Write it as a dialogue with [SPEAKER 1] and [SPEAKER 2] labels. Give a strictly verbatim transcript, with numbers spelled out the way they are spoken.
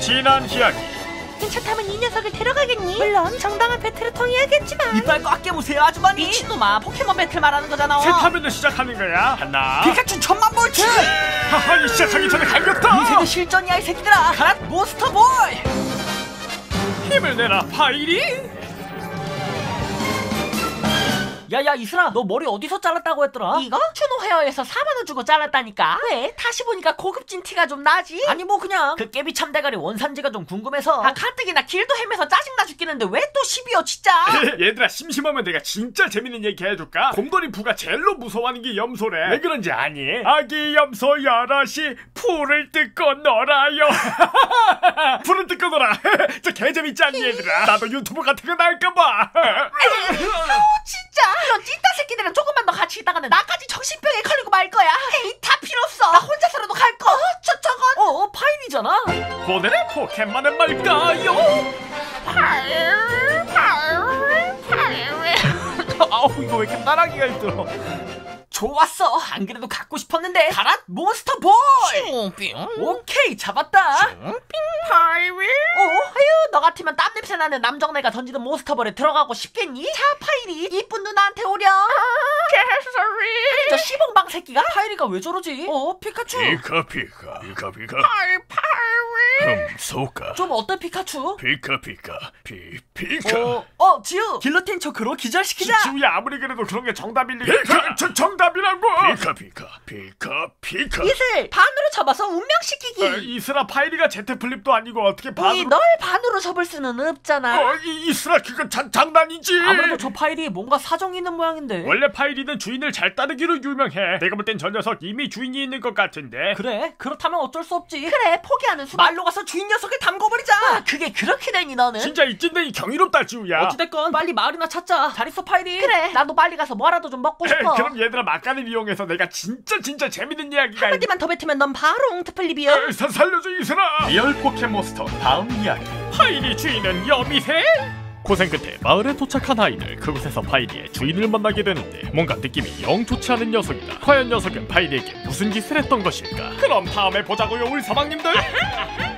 [SPEAKER 1] 지난 이야기.
[SPEAKER 2] 괜찮다면 이 녀석을 데려가겠니? 물론 정당한 배틀을 통해야겠지만.
[SPEAKER 3] 이빨 꽉 깨보세요 아주머니. 미친놈아, 포켓몬 배틀 말하는 거잖아.
[SPEAKER 1] 새 타면은 시작하는 거야. 하나.
[SPEAKER 3] 피카츄 천만 볼트.
[SPEAKER 1] 하하, 이 시작하기 전에 갈겼다.
[SPEAKER 3] 이 세계 실전이야 이 새끼들아. 가라 몬스터 보이.
[SPEAKER 1] 힘을 내라 파이리.
[SPEAKER 3] 야야 이슬아, 너 머리 어디서 잘랐다고 했더라?
[SPEAKER 2] 이거? 추노 헤어에서 사만 원 주고 잘랐다니까. 왜? 다시 보니까 고급진 티가 좀 나지?
[SPEAKER 3] 아니 뭐 그냥 그 깨비 참대가리 원산지가 좀 궁금해서.
[SPEAKER 2] 아 가뜩이나 길도 헤매서 짜증나 죽겠는데 왜 또 시비여 진짜.
[SPEAKER 1] 얘들아, 심심하면 내가 진짜 재밌는 얘기 해줄까? 곰돌이 부가 제일로 무서워하는 게 염소래. 왜 그런지 아니? 아기 염소 여럿이 풀을 뜯고 놀아요. 풀을 뜯고 놀아. 저 개재밌지 않니 얘들아? 나도 유튜브 같은 거 나올까봐.
[SPEAKER 2] 진짜 이런 찐따 새끼들은 조금만 더 같이 있다가는 나까지 정신병에 걸리고 말 거야. 에이 다 필요 없어. 나 혼자서라도 갈 거. 어, 저 저건
[SPEAKER 3] 어 파인이잖아.
[SPEAKER 1] 오늘의 포켓몬은 뭘까요?
[SPEAKER 2] 파일 파일 파일.
[SPEAKER 1] 아우, 이거 왜 이렇게 따라하기가 힘들어.
[SPEAKER 3] 좋았어. 안 그래도 갖고 싶었는데. 가라 몬스터 보이. 오케이 잡았다.
[SPEAKER 2] 파일. 어, 아유 너 같으면 땀 냄새 나는 남정네가 던지는 몬스터볼에 들어가고 싶겠니? 자 파일이 이쁜 누나한테 오렴. 저 시봉방 새끼가?
[SPEAKER 3] 파이리가 왜 저러지? 어 피카츄.
[SPEAKER 1] 피카피카 피카피카
[SPEAKER 2] 파일 파일.
[SPEAKER 1] 음 소카
[SPEAKER 3] 좀 어때 피카츄?
[SPEAKER 1] 피카피카 피피카.
[SPEAKER 3] 어, 어 지우 길로틴 초크로 기절시키자.
[SPEAKER 1] 지우야, 아무리 그래도 그런 게 정답일 리가. 피카, 저 정답이라고. 피카피카 피카피카.
[SPEAKER 2] 이슬 반으로 접어서 운명시키기.
[SPEAKER 1] 어, 이슬아, 파이리가 제트 플립도 아니고 어떻게 반으로.
[SPEAKER 2] 이 널 반으로 접을 수는 없잖아.
[SPEAKER 1] 어, 이, 이슬아, 그건 장, 장난이지.
[SPEAKER 3] 아무래도 저 파이리 뭔가 사정이 있는 모양인데.
[SPEAKER 1] 원래 파이리는 주인을 잘 따르기로 유명해. 내가 볼 땐 저 녀석 이미 주인이 있는 것 같은데.
[SPEAKER 3] 그래 그렇다면 어쩔 수 없지.
[SPEAKER 2] 그래 포기하는 수밖에.
[SPEAKER 3] 말로 가서 주인 녀석을 담궈버리자.
[SPEAKER 2] 아, 그게 그렇게 되니 너는?
[SPEAKER 1] 진짜 이 찐댕이 경이롭다 지우야.
[SPEAKER 3] 어찌됐건 빨리 마을이나 찾자. 잘 있어 파이리.
[SPEAKER 2] 그래 나도 빨리 가서 뭐라도 좀 먹고 싶어.
[SPEAKER 1] 그럼 얘들아, 막간을 이용해서 내가 진짜 진짜 재밌는 이야기가.
[SPEAKER 2] 한마디만 더 뱉으면 넌 바로 웅트플립이야.
[SPEAKER 1] 에, 사, 살려줘 이슬아. 리얼 포켓몬스터 다음 이야기. 파이리 주인은 여미새? 고생 끝에 마을에 도착한 아이들. 그곳에서 파이리의 주인을 만나게 되는데 뭔가 느낌이 영 좋지 않은 녀석이다. 과연 녀석은 파이리에게 무슨 짓을 했던 것일까? 그럼 다음에 보자고요 우리 서방님들.